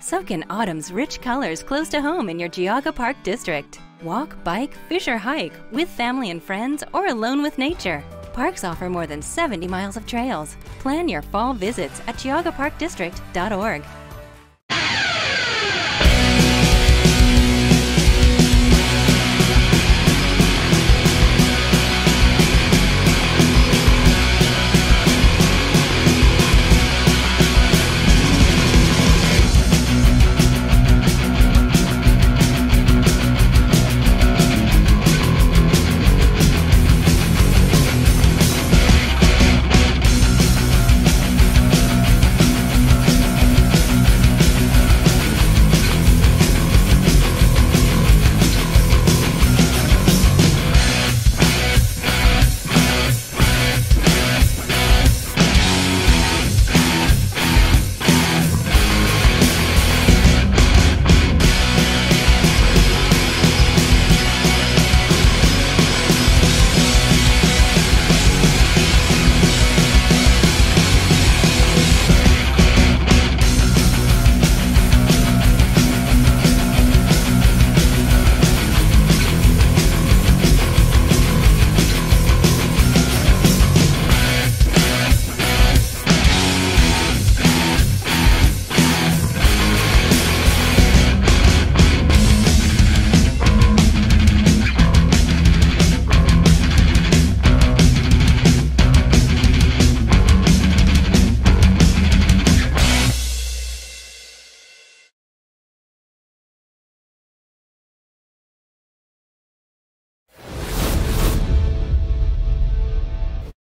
Soak in autumn's rich colors close to home in your Geauga Park district. Walk, bike, fish or hike with family and friends or alone with nature. Parks offer more than 70 miles of trails. Plan your fall visits at geaugaparkdistrict.org.